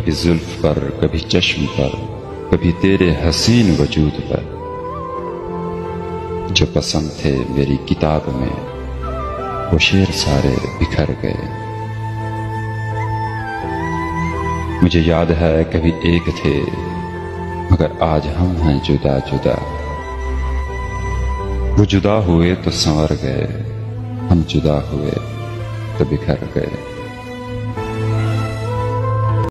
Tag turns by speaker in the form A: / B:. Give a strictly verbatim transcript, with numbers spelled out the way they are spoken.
A: कभी जुल्फ पर, कभी चश्म पर, कभी तेरे हसीन वजूद पर। जो पसंद थे मेरी किताब में वो शेर सारे बिखर गए। मुझे याद है कभी एक थे मगर आज हम हैं जुदा जुदा। वो जुदा हुए तो संवर गए, हम जुदा हुए तो बिखर गए।